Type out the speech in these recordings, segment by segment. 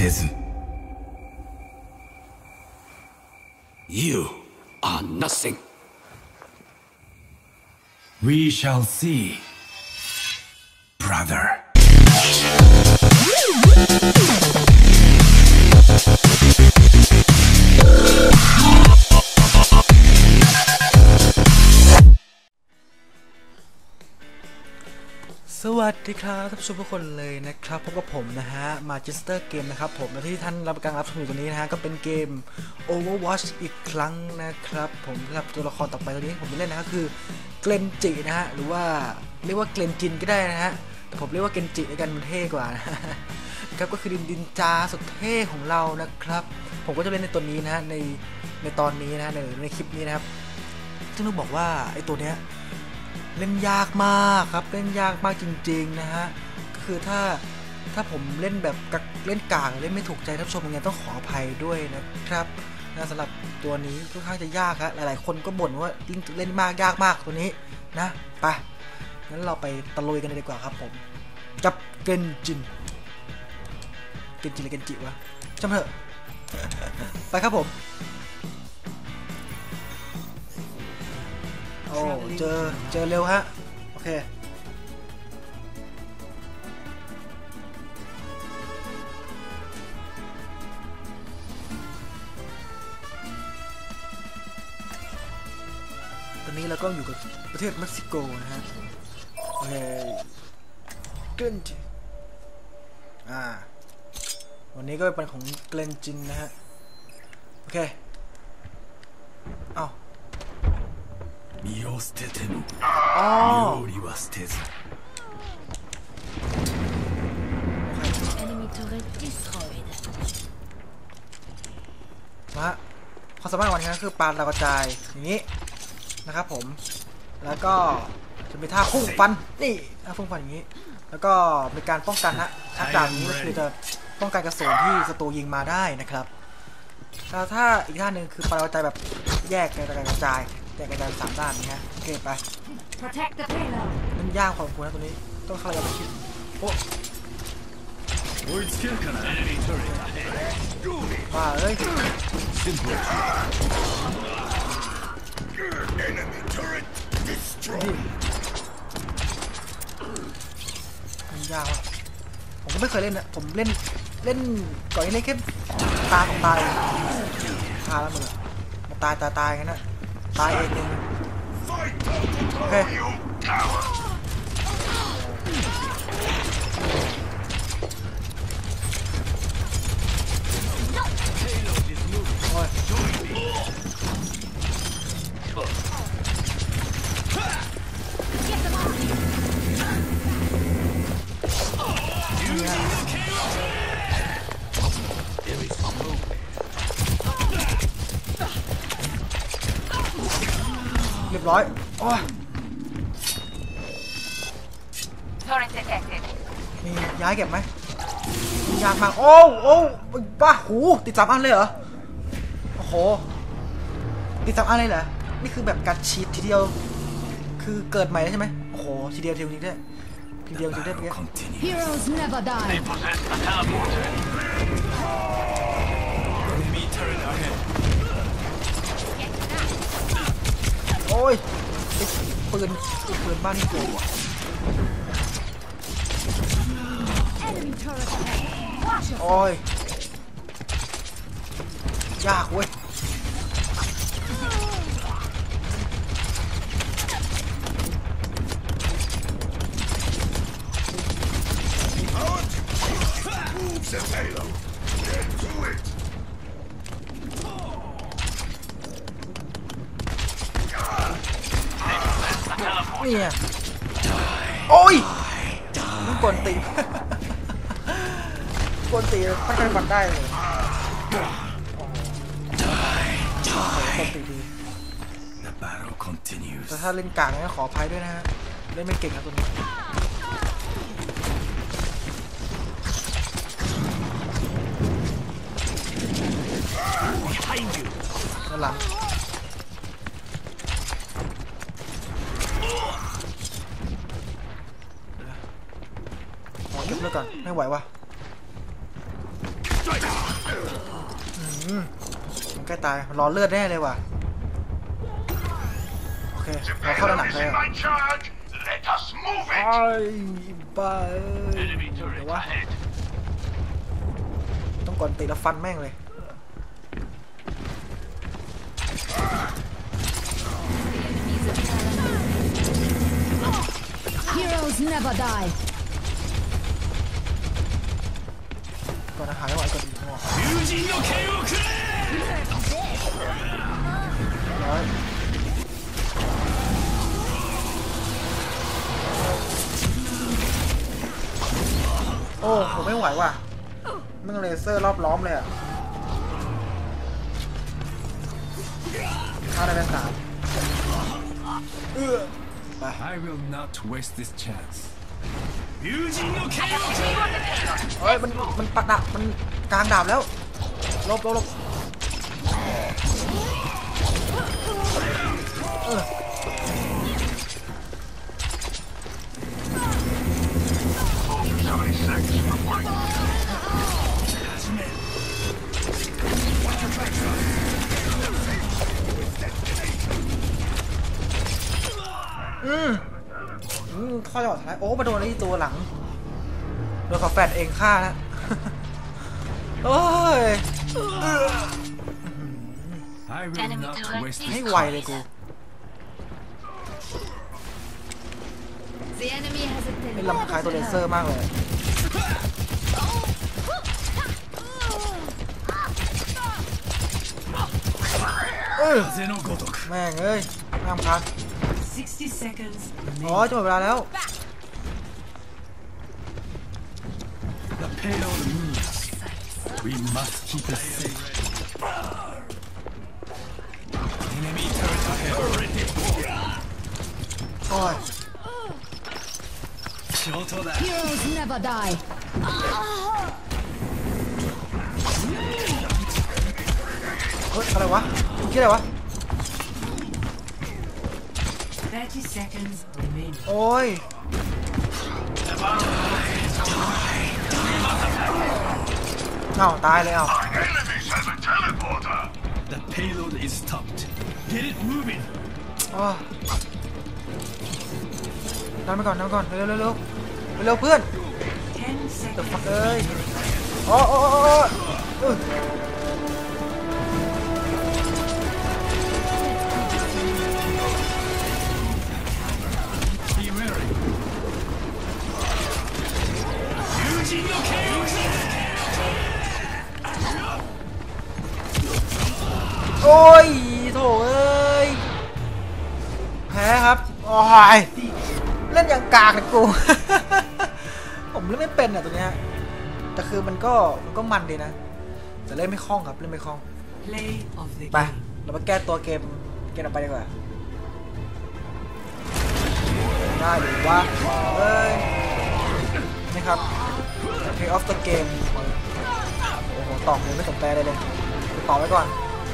ず You are nothing We shall see brother สวัสดีครับท่านผู้ชมทุกคนเลยนะครับพบกับผมนะฮะมาจิสเตอร์เกมนะครับผมและที่ท่านรับการรับชมอยู่ตรงนี้นะฮะก็เป็นเกม Overwatch อีกครั้งนะครับผมสำหรับตัวละครต่อไปตัวนี้ผมจะเล่นนะก็คือเกรนจินะฮะหรือว่าเรียกว่าเกรนจินก็ได้นะฮะแต่ผมเรียกว่าเกรนจิในกันมันเท่กว่านะครับก็คือดินจาสุดเท่ของเรานะครับผมก็จะเล่นในตัวนี้นะฮะในตอนนี้นะในคลิปนี้นะครับซึ่งต้องบอกว่าไอ้ตัวเนี้ยเล่นยากมากครับเล่นยากมากจริงๆนะฮะก็คือถ้าผมเล่นแบบเล่นกากเล่นไม่ถูกใจท่านผู้ชมยังไงต้องขออภัยด้วยนะครับนะสำหรับตัวนี้ค่อนข้างจะยากครับหลายๆคนก็บ่นว่าเล่นมากยากมากตัวนี้นะไปงั้นเราไปตะลุยกันเลยดีกว่าครับผมกับเกนจินหรือเกนจิวะจำเถอะไปครับผมโอ้เจอเร็วฮะโอเคตอนนี้เราก็อยู่กับประเทศเม็กซิโกนะฮะโอเคเกรนจินวันนี้ก็เป็นของเกรนจินนะฮะโอเค身を捨てても料理は捨てずมาความสามารถวันนี้คือปาดดาวกระจายอย่างนี้นะครับผมแล้วก็จะมีท่าพุ่งฟันนี่ท่าพุ่งฟันอย่างนี้แล้วก็มีการป้องกันนะชักดาบนี้ก็คือจะป้องกันกระสุนที่ศัตรูยิงมาได้นะครับแล้วถ้าอีกท่าหนึ่งคือปาดดาวกระจายแบบแยกกระจายแต่กระจาย3ด้านนะฮะโอเคไปมันยากพอสมควรนะตัวนี้ต้องเข้าใจไปคิดโอ้ว่าเอ้ยมันยากว่ะผมก็ไม่เคยเล่นนะผมเล่นก่อนนี้เล่นแค่ตาของตายตาแล้วมึงมาตายกันนะตายเองโอเคโอ้ยเรียบร้อยโอ้ยมีย้ายเก็บไหมยากมากโอ้บ้าหูติด3 อันเลยเหรอโอ้โหติด3 อันเลยเหรอนี่คือแบบการชีททีเดียวคือเกิดใหม่ใช่ไหมโอ้โหทีเดียวนี้ได้ทีเดียวจริงได้ไหมโอ้ยปืนบ้านนี่โกงว่ะโอ้ยยากเว้ยนี่โอ้ยมันกวนตีไม่ใช่ฟันได้เลยกวนตีดีแต่ถ้าเล่นกลางเนี่ยขออภัยด้วยนะฮะเล่นไม่เก่งนะตัวนี้ด้านหลังขอเก็บเลือดก่อนไม่ไหววะมันใกล้ตายรอเลือดแน่เลยว่ะโอเคเราเข้าด้านหลังเลยไอ้บ้าเดี๋ยววะต้องก่อนตีแล้วฟันแม่งเลย Heroes never die. ก่อนอาหารไม่ไหวก่อนดีงอร้อยโอ้ผมไม่ไหวว่ะมึงเลเซอร์รอบล้อมเลยอ่ะฆ่าได้เป็น3 I will not waste this chance เฮ้ยมันปักดาบมันกลางดาบแล้วลบข้อจังหวะสุดท้ายโอ้มาโดนไอ้ตัวหลังโดนเขาแฟดเองฆ่าแล้วโอ้ยให้ไวเลยกูไม่ลำคายตัวเลเซอร์มากเลยแม่งเอ้ยน้ำคันอ๋อจะหมดเวลาแล้ว The payload moves. We must keep it safe. Enemy turret ahead. โอ้ย Heroes never die. เฮ้ยอะไรวะคิดอะไรวะโอ้ยเอ้าตายเลยเอ้า The payload is stopped. Get it moving. ดันไปก่อนเร็วเพื่อนเดี๋ยวฟักเอ้ยโอ้โอ้ยโถ่เอ้ยแพ้ครับโอ้ยเล่นอย่างกากเลยกู ผมเล่นไม่เป็นอ่ะตัวเนี้ยแต่คือมันก็มันดีนะแต่เล่นไม่คล่องครับเล่นไม่คล่องไปเรามาแก้ตัวเกมต่อไปดีกว่าได้หรือว่าเอ้ยนี่ครับ Play of the game โอ้โหตอบเลยไม่สนใจเลยต่อไว้ก่อน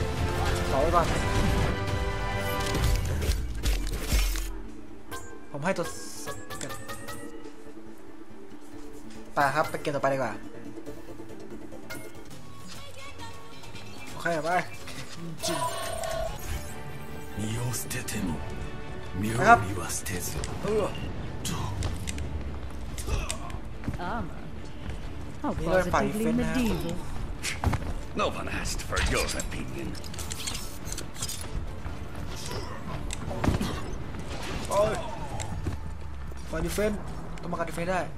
ผมให้ตัวไปครับไปเกมต่อไปดีกว่าโอเคไปนะครับนี่เลยฝ่ายเฟนนะ No one asked for your opinion. โอ้ยฝ่ายดิเฟนต้องมากันดิเฟนได้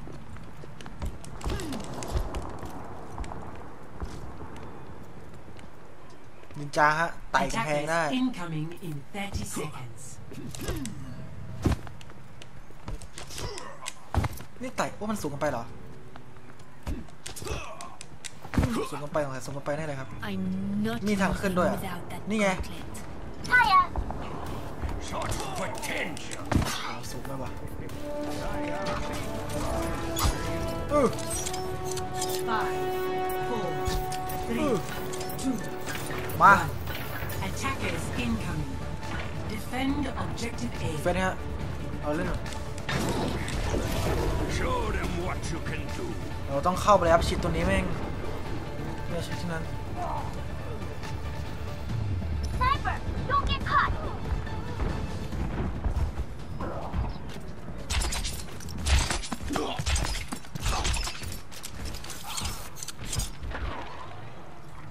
นินจาฮะไต่กำแพงได้นี่ไต่ว่ามันสูงกันไปเหรอสูงกันไปของใครสูงกันไปได้เลยครับมีทางขึ้นด้วยนี่ไงสูงไหมวะมาเฟนฮะเอาเล่นเราต้องเข้าไปแล้วชิดตัวนี้แม่งไม่ใช่ที่นั้น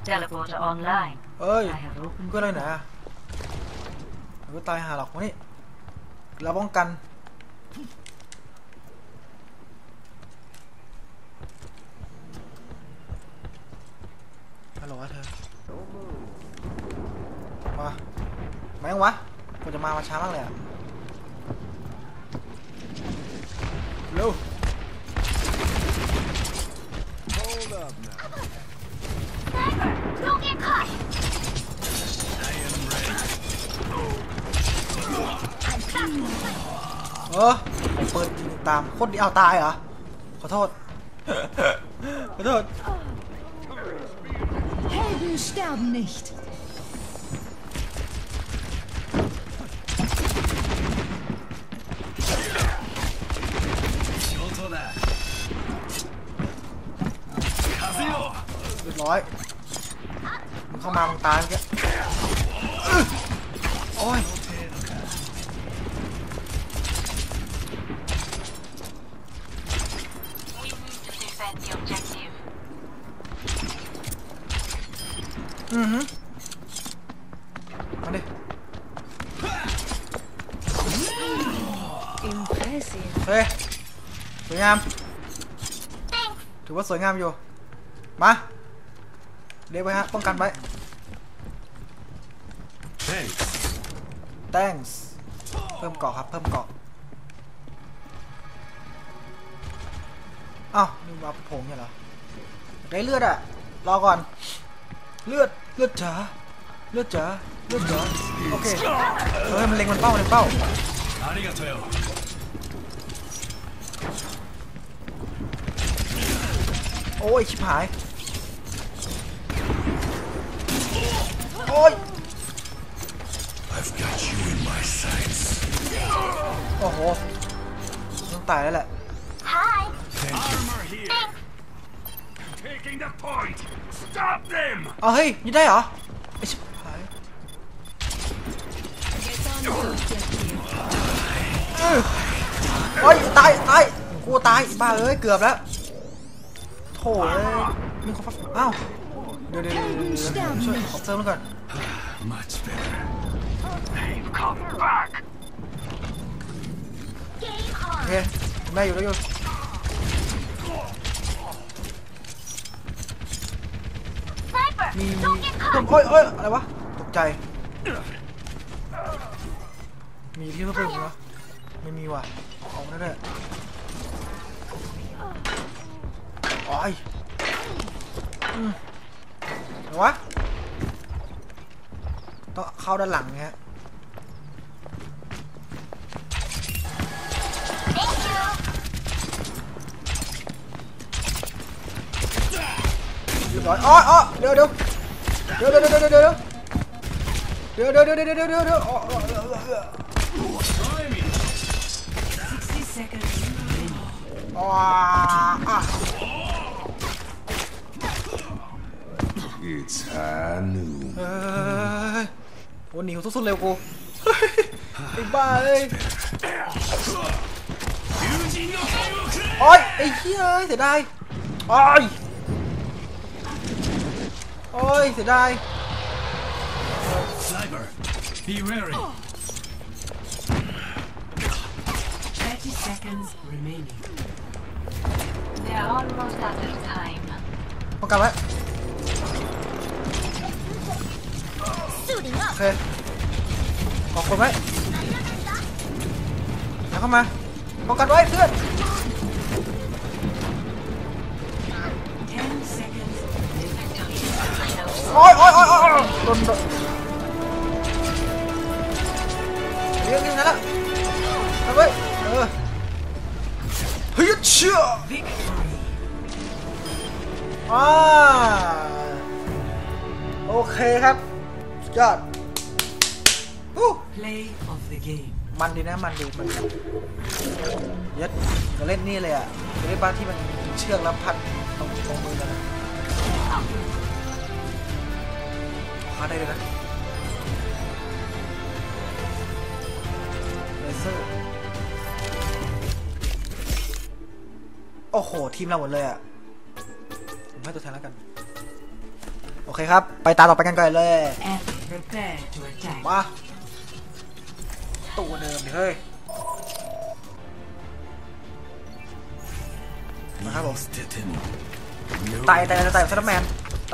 Teleporter online. เอ้ย I have มึ opened งก็เลยนะมึงก็ตายหาหรอกวะนี่เราป้องกันฮัลโหลเธอมายังวะกูจะมาช้ามากเลยอะเร็ว Don't get caught. I am ready. ผมเปิดยิงตามโคตรดีเอาตายเหรอขอโทษ ขอโทษ Helden sterben nicht. Shoto da. Kazuyo. เรียบร้อยมึงเข้ามามึงตายเมื่อกี้โอ้ย We need to defend the objective. มาดิ Impressive. เฮ้ยสวยงามถือว่าสวยงามอยู่มาเดี๋ยวไปฮะป้องกันไว้ Thanks. thanks เพิ่มเกาะครับเพิ่มเกาะอ้าวนี่มาผงเนี่ยเหรอได้เลือดอะรอก่อนเลือดจ๋าเลือดจ๋าโอเคเฮ้ยมันเล็งมันเป้า Arigato. โอ้ยชิบหายโอ้ย I've got you in my sights. โอ้โหต้องตายแล้วแหละ Hi. Armor here. Taking the point. Stop them. เอาเฮ้ยยิงได้เหรอไอชิบหาย โอ้ยตายกูตายบ้าเอ้ยเกือบแล้วโถ่เอ้ยมีคนฟักอ้าวเดี๋ยวช่วยขอเติมแล้วก่อน Much better. They've come back. โอเคได้อยู่มีโอ้ยอะไรวะตกใจมีที่เพิ่มไหมวะไม่มีว่ะเอาได้เลยโอ้ยอะไรวะต้องเข้าด้านหลังเนี่ยเรียบร้อยอ๋อเดี๋ยว Try me. 60 seconds remaining. It's high noon. เฮ้ยโหหนีสุดๆเร็วกูไอ้บ้าเอ้ย Fusing no timeをくれ. โอ๊ยไอ้เหี้ยเสียดายโอ๊ยเสียดาย Sniper, be wary. 30 seconds remaining. They're almost out of time. ป้องกันไว้ Suiting โอ up. เคขอบคุณไว้แล้วเข้ามาป้องกันไว้เพื่อน 10 seconds. โอ๊ยโดนเรื่องนี้นั่นแหละทำไว้เฮ้ยเชื่อ โอเคครับสุดยอด Play of the game. มันดีนะมันดียัดจะเล่นนี่เลยอ่ะจะเล่นบ้านที่มันเชือกแล้วพันตรงมือกันนะพาได้เลยนะเลเซอร์โอ้โหทีมเราหมดเลยอ่ะผมให้ตัวแทนแล้วกันไปโอเคครับไปตาต่อไปกันก่อนเลย And prepare to attack. มาตัวเดิมดิเฮ้ยมาครับผม捨ててもตายซันแมนตาย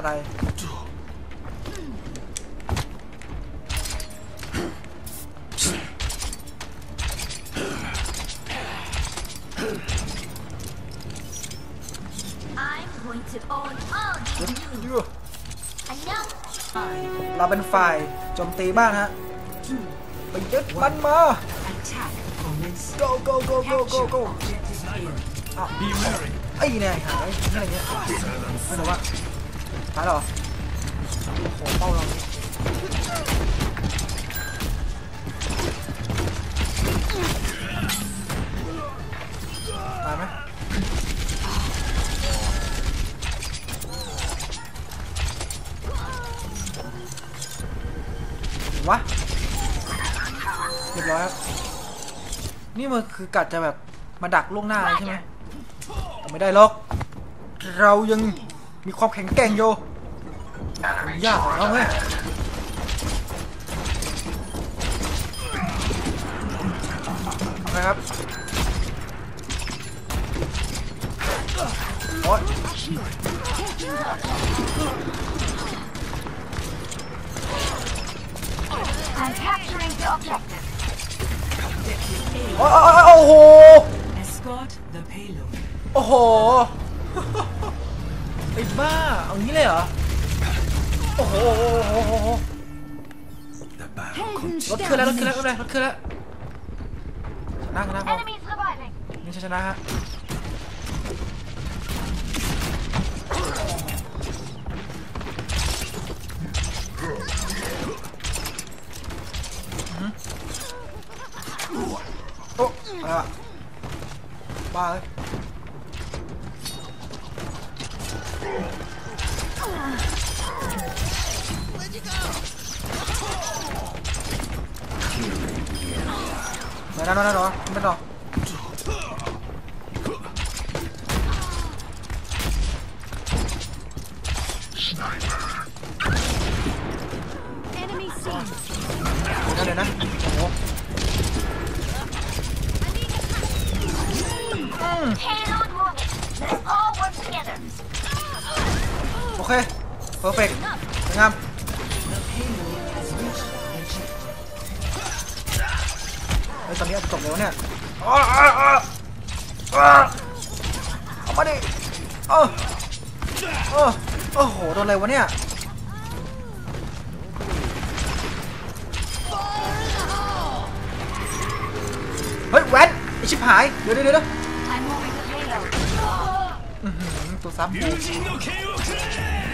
I'm going to own all these. I know. เราเป็นฝ่ายโจมตีบ้างฮะไปยึดมันมา Attack commence. go go go go go go Objective A. อ้าว Be wary ไอ้เนี่ยหายอะไรเงี้ยไม่รู้ว่าตายหรอโอ้โหเป้าเราตายไหมวะเรียบร้อยครับนี่มันคือกัดจะแบบมาดักล่วงหน้าใช่ไหมแต่ไม่ได้หรอกเรายังมีความแข็งแกร่งอยู่ยากของเราไงนะครับโอ๊ย I'm capturing the objective. โอ้โห Escort the payload. โอ้โห ไอ้บ้าเอางี้เลยเหรอ โอ้โห The battle รถขึ้นแล้วรถขึ้นแล้วชนะพอ Enemies reviving. นี่ชนะฮะโอ้อะไรวะบ้าเลยไม่ต่อ Enemy seen. เดี๋ยวนะโอ้โห Payload moving. Let's all work together. โอเคเพอร์เฟกต์สวยงาม The payload has reached the ship. ไอ้ตอนนี้อาจจะจบเลยวะเนี่ยเอามาดิโอ้โหโดนอะไรวะเนี่ยเฮ้ยแวนไอชิบหายเดี๋ยว I'm moving the payload. ตัวซ้ำ友人の剣をくれ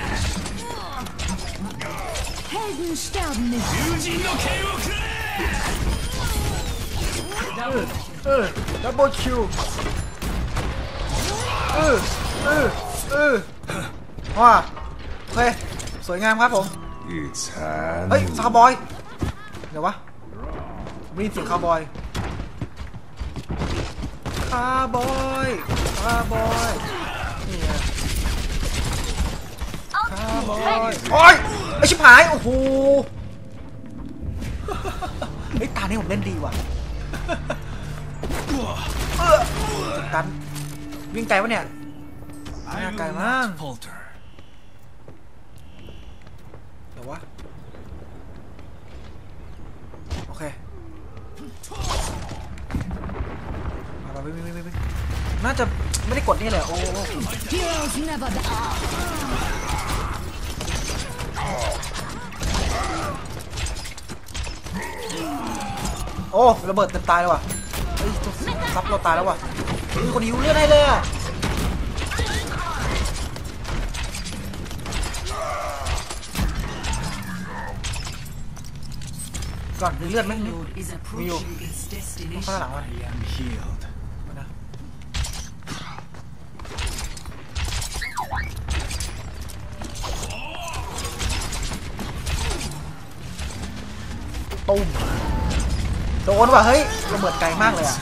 Helden sterben nicht. 友人の剣をくれดับเบิลคิวว้าโอเคสวยงามครับผม It's เฮ้ยคาวบอยเดี๋ยววะไม่ได้ยินเสียงคาวบอยนี่ไงคาวบอยโอ้ยไอชิบหายโอ้โหไอ้ตานี่ผมเล่นดีว่ะกันวิ่งไกลวะเนี่ยน่าไกลมาก Polter เดี๋ยววะโอเคมาวิ่งน่าจะไม่ได้กดนี่เลยโอ้ Heroes never die. โอ้ระเบิดเต็มตายแล้วว่ะเฮ้ยซับเราตายแล้วว่ะมีคนหิวเลือดให้เลยอ่ะก่อนมีเลือดไหม Payload is approaching its ข้าง destination. หลังวะ I am healed นะตุ้มโดนว่ะเฮ้ยระเบิดไกลมากเลยอ่ะ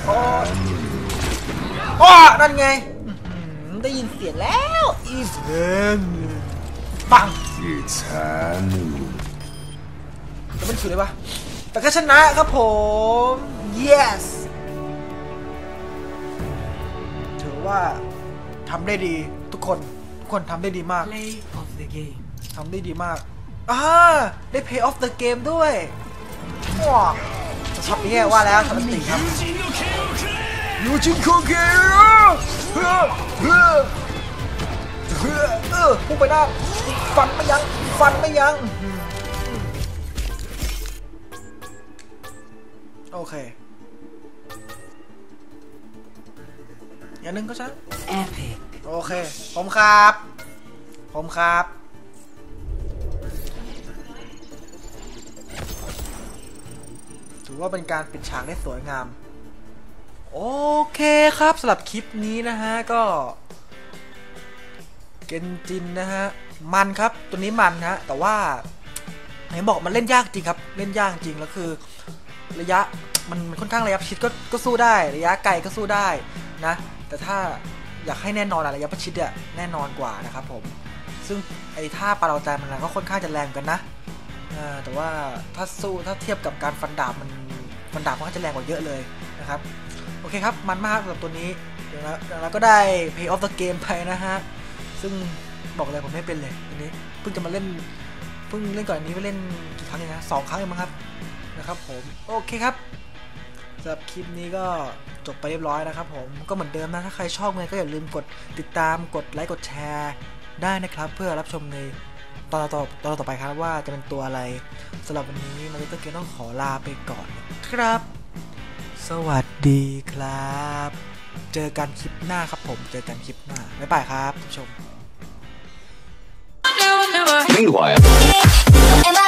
โอ้นั่นไงได้ยินเสียงแล้วอีเวนปัง It's Hanu. จะไม่ถูกเลยปะแต่ก็ชนะครับผม yes ถือว่าทำได้ดีทุกคนทำได้ดีมาก Play of the game. ทำได้ดีมากได้ pay off the game ด้วยว้าวช็อตนี้ว่าแล้วช็อตตีครับยูจินโคเกะพุ่งไปหน้าฟันไม่ยั้งโอเคอย่างนึงก็ใช่ Epic. โอเคผมครับถือว่าเป็นการปิดฉากได้สวยงามโอเคครับสำหรับคลิปนี้นะฮะก็เกนจินนะฮะมันครับตัวนี้มันนะแต่ว่าไหนบอกมันเล่นยากจริงครับเล่นยากจริงแล้วคือระยะมันค่อนข้างระยะประชิดก็สู้ได้ระยะไกลก็สู้ได้นะแต่ถ้าอยากให้แน่นอนระยะประชิดอะแน่นอนกว่านะครับผมซึ่งไอ้ท่าปาเราใจมันก็ค่อนข้างจะแรงกันนะแต่ว่าถ้าเทียบกับการฟันดาบมันดาบมันก็จะแรงกว่าเยอะเลยนะครับโอเคครับมันมากสำหรับตัวนี้แล้วก็ได้ Pay off the game ไปนะฮะซึ่งบอกเลยผมไม่เป็นเลยตัวนี้เพิ่งจะมาเล่นก่อนอันนี้ไปเล่นกี่ครั้งเองนะ2 ครั้งเองมั้งครับนะครับผมโอเคครับสำหรับคลิปนี้ก็จบไปเรียบร้อยนะครับผมก็เหมือนเดิมนะถ้าใครชอบก็อย่าลืมกดติดตามกดไลค์กดแชร์ได้นะครับเพื่อรับชมในตอนต่อไปครับว่าจะเป็นตัวอะไรสำหรับวันนี้มาริโต้เกมต้องขอลาไปก่อนครับสวัสดีครับเจอกันคลิปหน้าครับผมเจอกันคลิปหน้าบ๊ายบายครับผู้ชม Meanwhile.